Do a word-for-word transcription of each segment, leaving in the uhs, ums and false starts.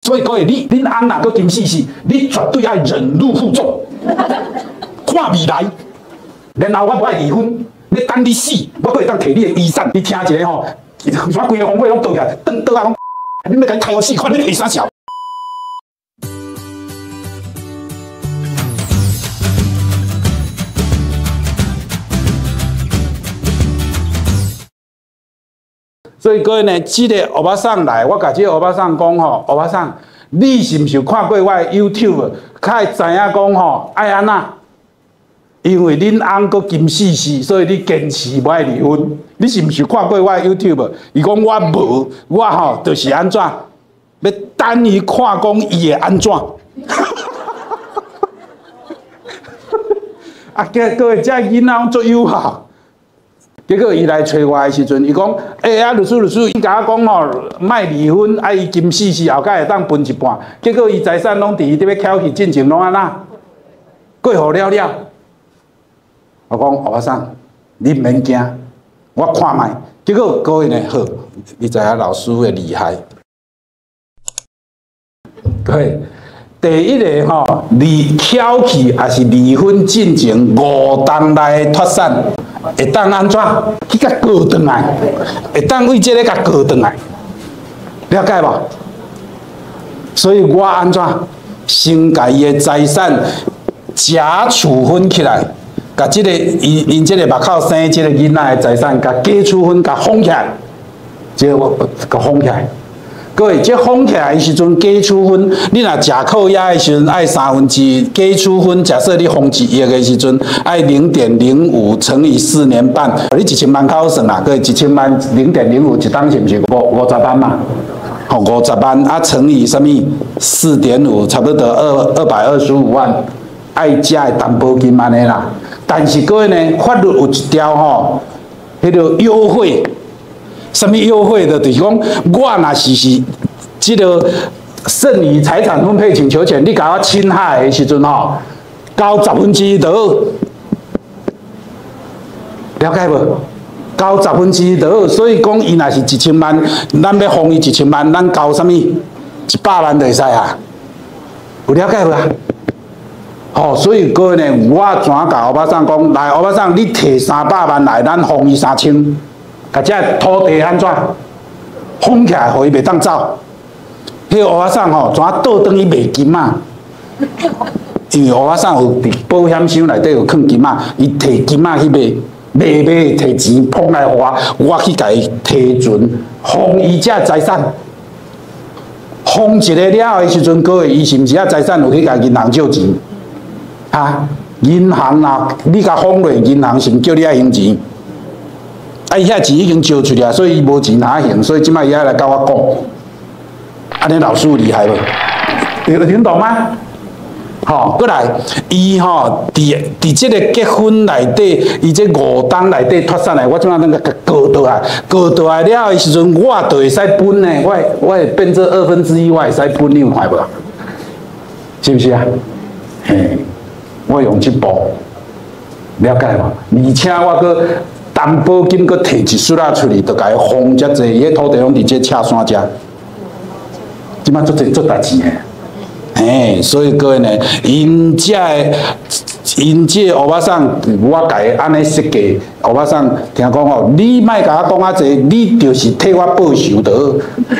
所以各位，你恁翁若搁金死死，你绝对要忍辱负重，看未来。然后我不爱离婚，你等你死，我可以当摕你的遗产。你听一下吼，啥规个方位拢倒起来，倒倒啊讲，你要甲你开我死，看你摕啥笑。所以各位呢，这个欧巴桑来，我甲这个欧巴桑讲吼，欧巴桑，你是毋是有看过我的 YouTube， 较会知影讲吼爱安那？因为恁翁搁金死死，所以你坚持不爱离婚。你是毋是看过我的 YouTube？ 伊讲我无，我吼就是安怎？要等伊看讲伊会安怎？啊，各位，这囡仔做友好。结果伊来找我的时阵，伊讲：哎、欸、啊，律师律师，伊甲我讲吼，莫离婚，啊伊金死死后，甲会当分一半。结果伊财产拢伫伊伫要翘去进前拢安那过户了了。我讲欧巴桑，你毋免惊，我看卖。结果各位呢，好，你知影老师的厉害。各位，第一个吼，离翘去还是离婚进前五档内脱产。会当安怎去甲告转来？会当为这个甲告转来，了解无？所以我安怎先甲伊的财产假处分起来，甲这个因因这个目口生这个囡仔的财产，甲假处分甲封起来，这个我甲封起来。各位，这封起来的时阵，假处分，你若食扣押的时阵，爱三分之一；假处分，假设你封一亿的时阵，爱零点零五乘以四年半，你一千万较好算啦。各位，一千万零点零五一档是毋是五五十万嘛？吼，五十万啊乘以什么？四点五，差不多二二百二十五万，爱借的担保金安尼啦。但是各位呢，法律有一条吼，迄个优惠。什么优惠的？就是讲，我若是是这个剩余财产分配请求权，你甲我侵害的时阵吼，交十分之一就好，了解无？交十分之一就好。所以讲，伊若是一千万，咱要封伊一千万，咱交什么？一百万就会使啊？有了解无啊？吼、哦，所以各位呢，我怎甲欧巴桑讲？来，欧巴桑，你摕三百万来，咱封伊三千。甲这土地安怎封起来，互伊袂当走？迄个乌仔送吼，怎倒转去卖金啊？因为乌仔送有伫保险箱内底有藏金啊，伊摕金啊去卖，卖卖摕钱捧来互我，我去甲伊提存，封伊遮财产。封一个了后的时阵，各位伊是毋是啊财产有去甲银行借钱？啊，银行啊，你甲封落，银行是毋叫你爱还钱？啊，伊遐钱已经借出去啊，所以伊无钱哪还，所以即摆伊爱来甲我讲，安尼老师有厉害无？有听懂吗？吼，过来，伊吼伫伫即个结婚内底，伊这五档内底脱产来，我即摆能甲告倒来，告倒来了的时阵，我就会使分呢，我我会变做二分之一，我会使分，你有看无？是不是啊？嘿，我用即步，了解无？而且我搁。担保金搁摕一束仔出去，就甲伊封遮济，伊个土地拢伫这赤山遮，即摆做这做代志诶，嘿，所以各位呢，因遮个因这乌巴桑，我甲伊安尼设计，乌巴桑听讲吼，你莫甲我讲啊济，你就是替我报仇得。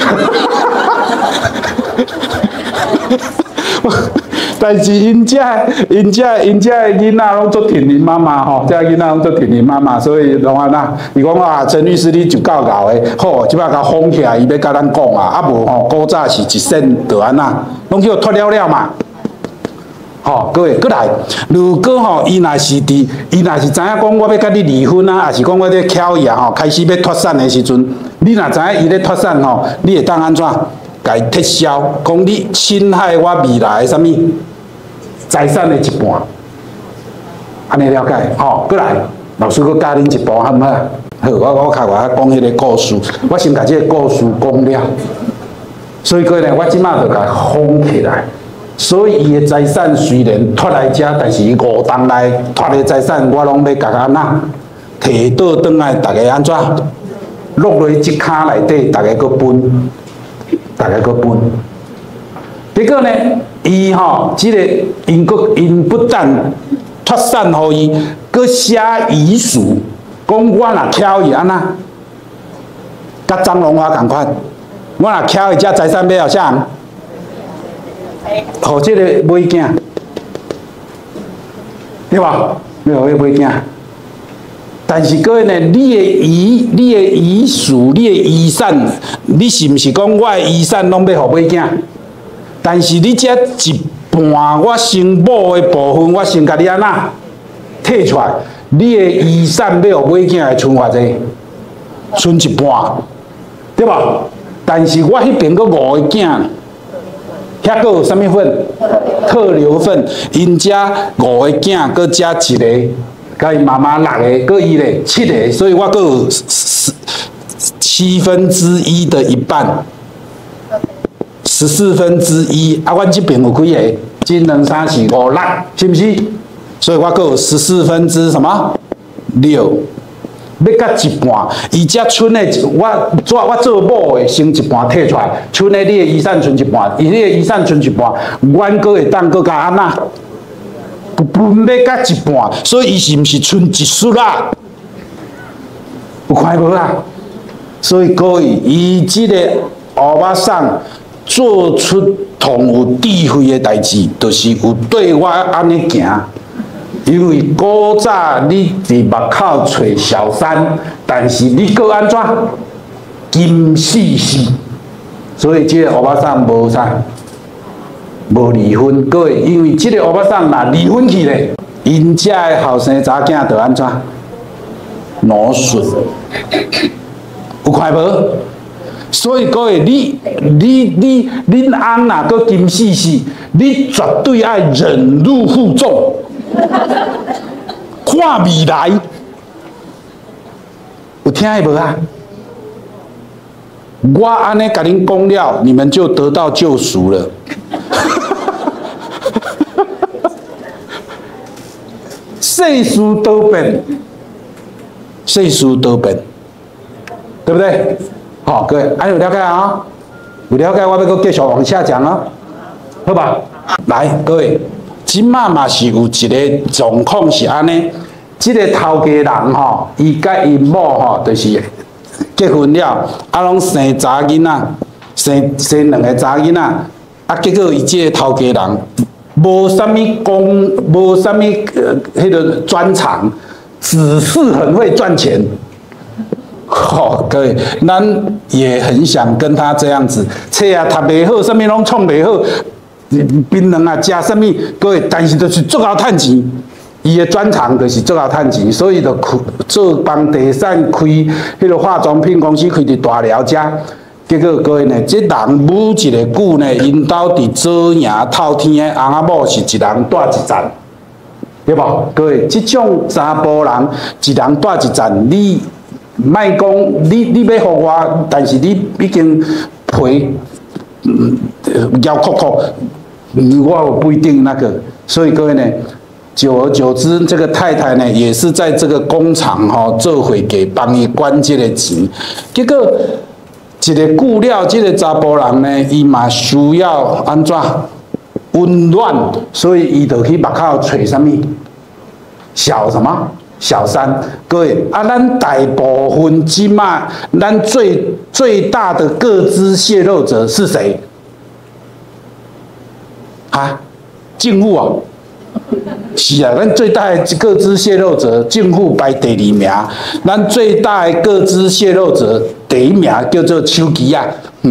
但是因遮、因遮、因遮的囡仔拢做挺你妈妈吼，遮囡仔拢做挺你妈妈，所以拢安那。伊讲啊，陈律师你就够够的，好，即摆甲封起来，伊要甲咱讲啊，啊无吼，古早是一审就安那，拢叫脱了了嘛。吼，各位，过来，如果吼伊若是伫，伊若是知影讲我要甲你离婚啊，还是讲我咧巧伊啊吼，开始要脱产的时阵，你若知影伊咧脱产吼，你会当安怎？甲伊撤销，讲你侵害我未来的啥物财产的一半，安尼了解？吼、哦，过来，老师佫教恁一步，好唔好？好，我我较我讲迄个故事，我先甲这个故事讲了。所以个呢，我即马就甲封起来。所以伊的财产虽然脱来遮，但是伊五档内脱的财产，我拢要甲安那摕倒转来，大家安怎落落即骹内底，大家佫分。大家搁分， 结果呢，伊吼，即、这个因国因不但脱产互伊，佮写遗书，讲我若巧伊安那，甲张荣华共款，我若巧伊只财产要互啥人？互即个买囝，对吧？要互伊买囝。但是各位呢，你的遗、你的遗属、你的遗产，你是毋是讲我的遗产拢要互买囝？但是你这一半我生母的部分，我先甲你安那摕出来，你的遗产要互买囝的剩偌济？剩一半，对吧？但是我迄边佫五个囝，遐佫有啥物份？特留份，因遮五个囝佫加一个。甲伊妈妈六个，各伊咧七个，所以我各有十七分之一的一半，十四分之一。啊，阮这边有几个？一、两、三、四、五、六，是不是？所以我各有十四分之什么六？要甲一半，伊只剩的我做我做某的剩一半摕出来，剩的你的遗产剩一半，伊你的遗产剩一半，阮佫会当佫甲安那？分要甲一半，所以伊是毋是剩一束啦？有看无啊？所以各位，伊即个乌巴桑做出同有智慧的代志，就是有对我安尼行。因为古早你伫目口找小三，但是你搁安怎金死死？所以即个乌巴桑无啥。无离婚，各位，因为即个乌巴桑若离婚去咧，因遮的后生查囝着安怎？挪顺，有看无？所以各位，你你你恁翁若搁金死死，你绝对爱忍辱负重，看未来，有听下无啊？我安尼甲恁讲了，你们就得到救赎了。世事多变，世事多变，对不对？好，各位，还有了解啊？有了解，我要搁继续往下讲啊，好吧？来，各位，即马嘛是有一个状况是安尼，即、这个头家人吼，伊甲伊某吼，就是结婚了，啊，拢生查囡仔，生生两个查囡仔，啊，结果伊即个头家人。无啥物工，无啥物呃，迄个专长，只是很会赚钱。哦，各位，咱也很想跟他这样子，册啊读袂好，啥物拢创袂好，槟榔啊食啥物，各位，但是就是足够趁钱。伊的专长就是足够趁钱，所以就做帮地产开迄个化妆品公司开伫大寮遮。结果各位呢，这人母一个久呢，因兜伫左营透天的翁仔某是一人住一站，对无？各位，这种查甫人一人住一站，你莫讲你你要互我，但是你已经赔嗯要哭哭，我不一定那个。所以各位呢，久而久之，这个太太呢，也是在这个工厂吼、哦、做会给帮伊管这个钱，结果。一个久了，这个查甫人呢，伊嘛需要安怎温暖，所以伊就去目口找啥物小什么小三。各位啊，咱大部分即马，咱最最大的个资泄露者是谁？啊，政府哦。是啊，咱最大的个资泄露者，政府排第二名。咱最大的个资泄露者第一名叫做手机啊。嗯，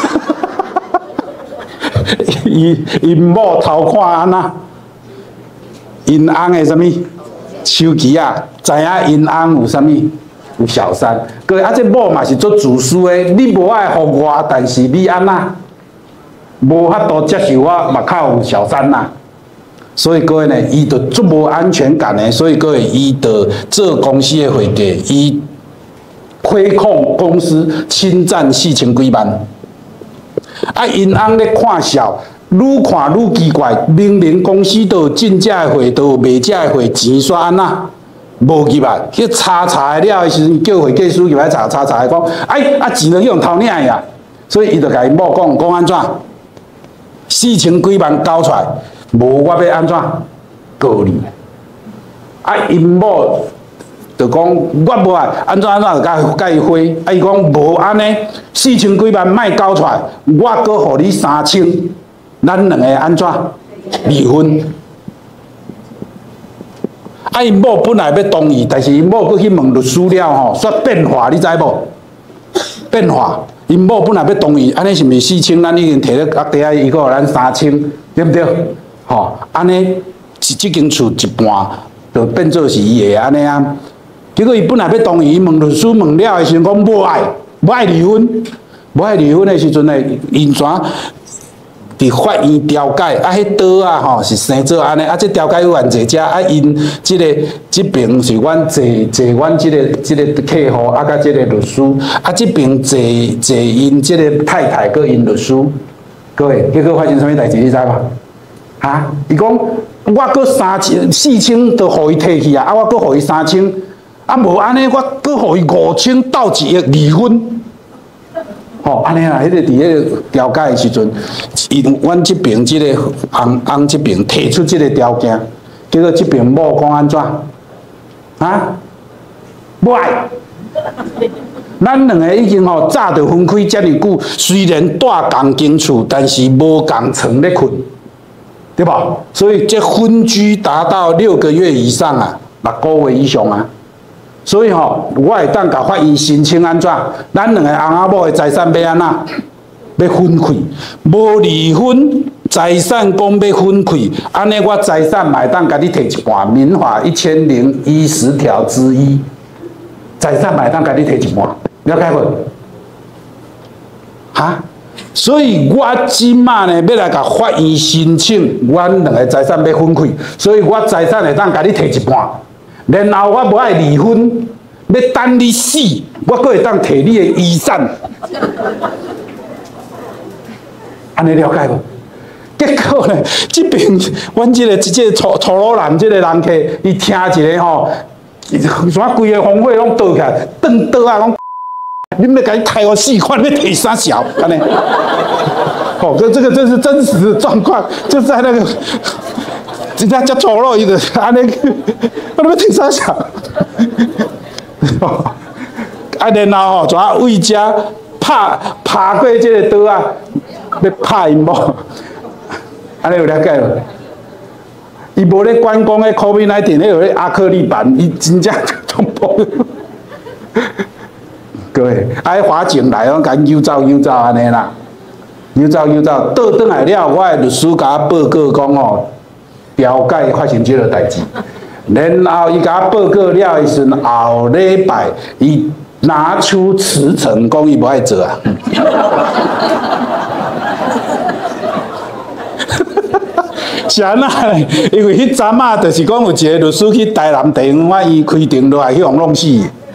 因因某偷看安那，因翁的什么手机啊？知影因翁有啥物？有小三。各位啊，这某嘛是做自私的，你无爱互我，但是你安那无法度接受我目口有小三呐、啊。所以各位呢，伊就足无安全感呢，所以各位伊就做公司的会计，伊亏空公司，侵占四千几万。啊，因翁咧看笑，愈看愈奇怪，明明公司都有进价的会，都有卖价的会，钱煞安那？无入来，去查查了的时阵，叫会计师入来查查查，讲，哎啊钱都用偷领呀，所以伊就甲因某讲，讲安怎？ 四千几万交出来，无我要安怎告你？啊，因某就讲我无爱安怎安怎，就甲甲伊回。啊，伊讲无安尼，四千几万莫交出来，我搁互你三千，咱两个安怎离婚？啊，因某本来要同意，但是因某搁去问律师了吼，说变化，你知无？变化，因某本来要同意，安尼是毋是四千？咱已经摕咧角底下，伊搁互咱三千，对不对？吼，安尼是即间厝一半，就变做是伊的安尼啊。结果伊本来要同意，伊问律师问了的时阵讲无爱，无爱离婚，无爱离婚的时阵呢，因怎？伫法院调解，啊，迄刀啊吼是生做安尼，啊，这调解委员坐遮，啊，因即、这个即边是阮坐坐阮即个即、这个客户，啊，甲即个律师，啊，即边坐坐因即个太太佮因律师，各位，结果发生啥物代志，你知无？哈，伊讲我佮三千四千都互伊摕去啊，啊，我佮互伊三千，啊，无安尼，我佮互伊五千斗一亿离婚。哦，安尼啦，迄个伫迄个调解的时阵，因阮即边即个翁翁即边提出即个条件，结果即边某讲安怎？啊，无爱。咱两个已经吼早就分开遮尔久，虽然住共间厝，但是无共床咧困，对吧？所以这分居达到六个月以上啊，六个月以上啊。所以吼，我会当甲法院申请安怎？咱两个翁仔某的财产要安怎？要分开，无离婚，财产讲要分开，安尼我财产嘛会当甲你摕一半。民法一千零一十条之一，财产嘛会当甲你摕一半，了解无？哈？所以我即马呢要来甲法院申请，阮两个财产要分开，所以我财产会当甲你摕一半。然后我无爱离婚，要等你死，我阁会当摕你的遗产，安尼了解无？结果呢，这边阮这个这个粗粗鲁人这个人客，伊听一个吼，啥规个峰会拢倒起来，顿倒啊，讲你要甲伊开我死，看你要摕啥小，安尼。哦，这这个这是真实的状况，就在那个。人家叫粗鲁伊个，安尼，我你要听啥小？啊，然后吼，怎啊为遮拍拍过这个刀啊，要拍因某，安尼有了解无？伊无咧管讲迄 COVID 十九，迄个阿克力板，伊真正冲破。各位，啊，法警来，我甲伊游走游走安尼啦，游走游走，倒转来了，我的律师甲我报告讲哦。调解发生这个代志，然后伊甲我报告了的时阵，后礼拜伊拿出辞呈，讲伊无爱做啊。是安那呢？因为迄阵啊，就是讲有一个律师去台南地方法院开庭落来，去互弄死。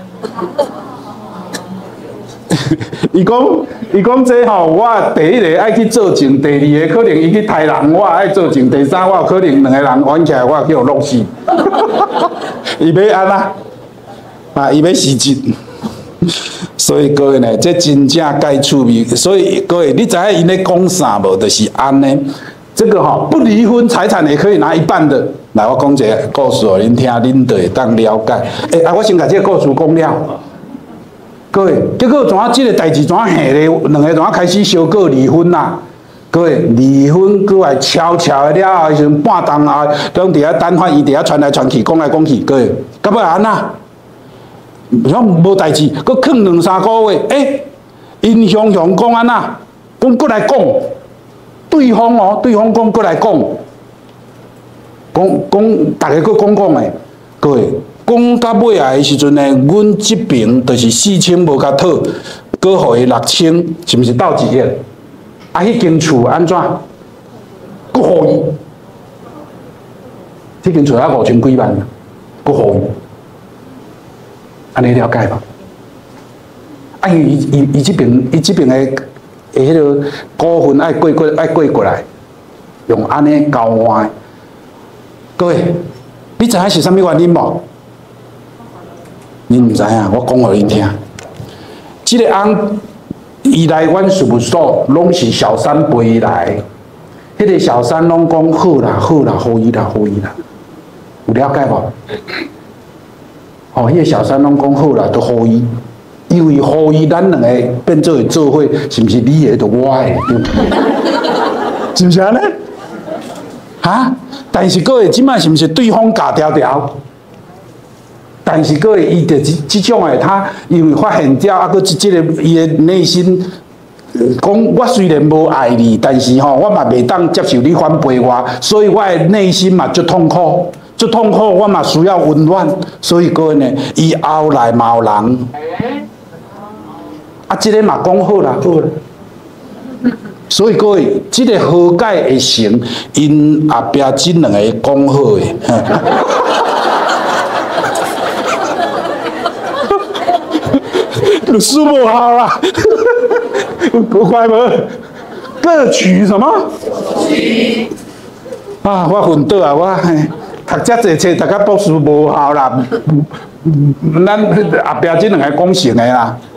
伊讲，伊讲这吼，我第一个爱去做证，第二个可能伊去台南，我爱做证，第三我有可能两个人玩起来，我去互弄死。伊要安那？啊，伊要死真。所以各位呢，这真正该趣味。所以各位，你知影因咧讲啥无？就是安尼。这个吼、哦、不离婚，财产也可以拿一半的。来，我讲一个故事互恁听，恁就会当了解。诶、欸，啊，我先把这个故事讲了。各位，结果怎啊？这个代志怎啊下咧？两个怎啊开始相告离婚啦？各位，离婚过来悄悄的了后，时阵半冬后，拢伫遐等法院，伫遐传来传去，讲来讲去。各位，到尾安那？像无代志，佮囥两三个月，诶、欸，因雄雄讲安那？讲过来讲，对方哦，对方讲过来讲，讲讲，大家佮讲讲诶，各位。讲到尾来的时阵呢，阮这边就是四千无甲讨，搁互伊六千，是毋是斗一亿？啊，迄间厝安怎？搁互伊，迄间厝才五千几万，搁互伊，安尼了解吧？啊，伊伊伊这边伊这边的的迄个股份爱过过爱过过来，用安尼交换。各位，你知影是啥物原因无？恁唔知影，我讲互恁听。这个翁伊来阮事务所，拢是小三陪伊来。迄迄个小三拢讲好啦，好啦，好伊啦，好伊啦，有了解无？哦，迄个小三拢讲好啦，都好伊，因为好伊，咱两个变做会做伙，是毋是你的，就我的，是毋是安尼？哈？但是各位，即摆是毋是对方假条条？但是各位，伊就即即种诶，他因为发现掉，啊，佮即个伊诶内心讲，我虽然无爱你，但是吼，我嘛袂当接受你反背我，所以我诶内心嘛足痛苦，足痛苦，我嘛需要温暖。所以各位呢，伊后来嘛有人，啊，即、这个嘛讲好啦，好啦。所以各位，即、这个和解会成，因后壁即两个讲好诶。律师不好啦，有怪无？各取什么？啊，我昏倒啊！我读遮济册，读甲博士无效啦。咱后壁即两个讲成的啦。